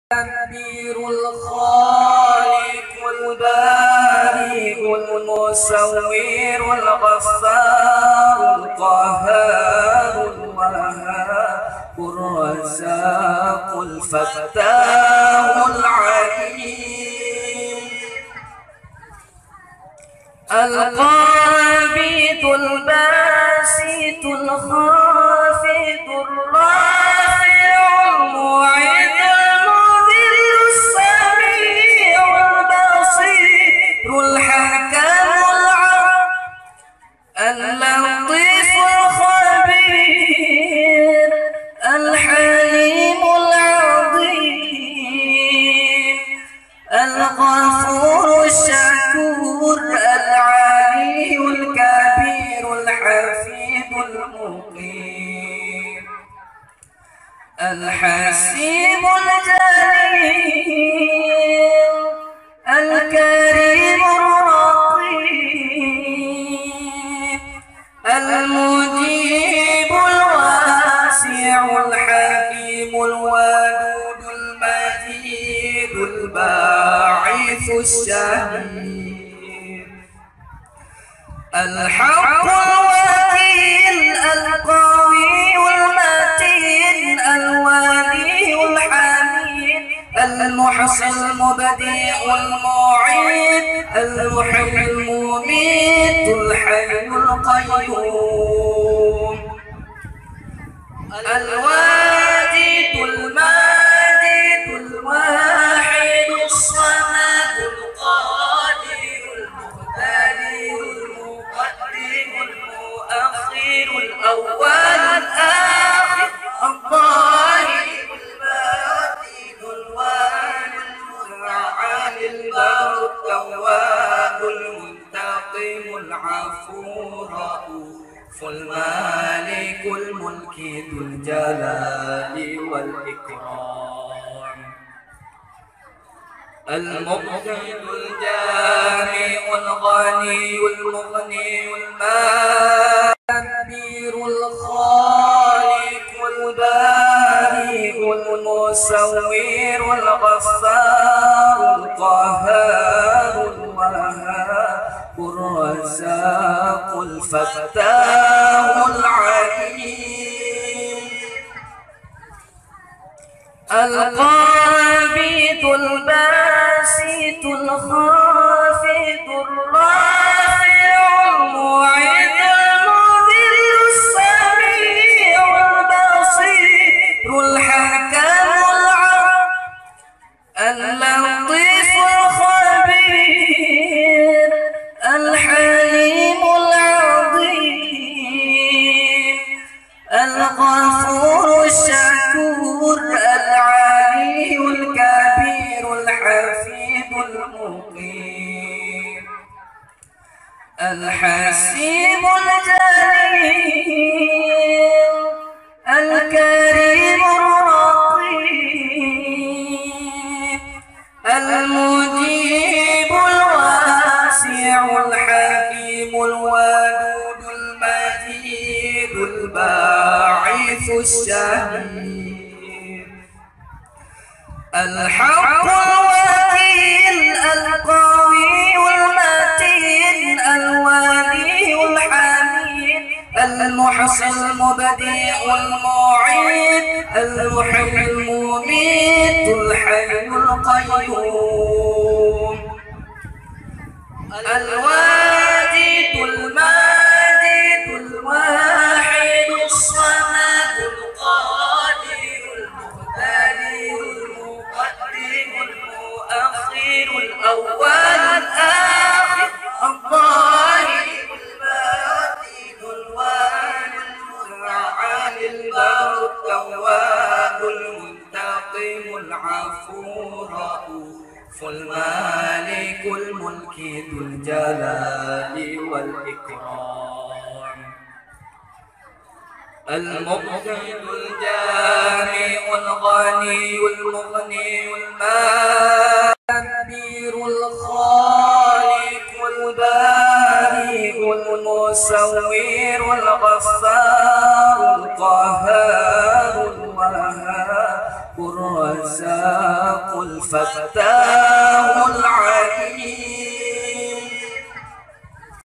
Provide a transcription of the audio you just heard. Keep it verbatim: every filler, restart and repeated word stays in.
الكبير الخالق البارئ المصور الغفار القهار الوهاب الرزاق الفتاح العليم القابض الباسط الخافض الرافع المعز المذل السميع البصير الحكم العليم اللطيف الخبير الحليم العظيم الغفور الشكور العلي الكبير الحفيظ المقيم الحسيب الجليل الكريم الرقيب المجيب الواسع الحكيم الودود المجيد الباعث الشهيد الحق الوكيل القوي المتين الولي الحميد المحصي المبدئ المعيد المحيي المميت الحي القيوم الواجد الماجد الواحد الصمد القادر المختار المقدم المؤخر الأول الآخر الظاهر الباطن الوالد المتعال البر التواب المنتقم العفو الرؤوف المالك الملك ذو الجلال والإكرام المقتدر الجامع الغني المغني الكبير الخالق البارئ المصور الغفار القهار الوهاب الرزاق الفتاح العليم القابض الباسط الخافض الرافع المعز المذل السميع البصير الحكم العليم اللطيف الخبير الحليم العظيم الغفور الشكور العلي الكبير الحفيظ المقيم الحسيب الجليل الكريم الرقيب المجيب الواسع الحكيم الودود المجيد الباعث الشهيد الحق الوكيل القوي المتين الولي الحميد المحصي المبدئ المعيد المحيي المميت الحي القيوم الواجد الماجد الواحد الصمد القادر المختار المقدم المؤخر الأول الآخر الظاهر الباطن الوالد المتعال البر التواب المنتقم العفو الرؤوف المالك الملك ذو الجلال والإكرام المقتدر الجامع الغني المغني الكبير الخالق البارئ المصور الغفار القهار الوهاب الرزاق الخلاق الفتاح